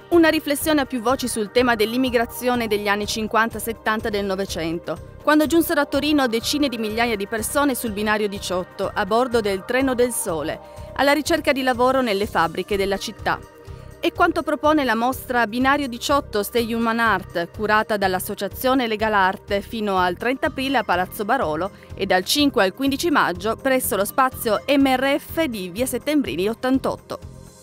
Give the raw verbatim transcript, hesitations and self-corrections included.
Una riflessione a più voci sul tema dell'immigrazione degli anni cinquanta settanta del Novecento, quando giunsero a Torino decine di migliaia di persone sul binario diciotto, a bordo del Treno del Sole, alla ricerca di lavoro nelle fabbriche della città. E quanto propone la mostra Binario diciotto Stay Human Art, curata dall'Associazione Legalarte fino al trenta aprile a Palazzo Barolo e dal cinque al quindici maggio presso lo spazio M R F di via Settembrini ottantotto.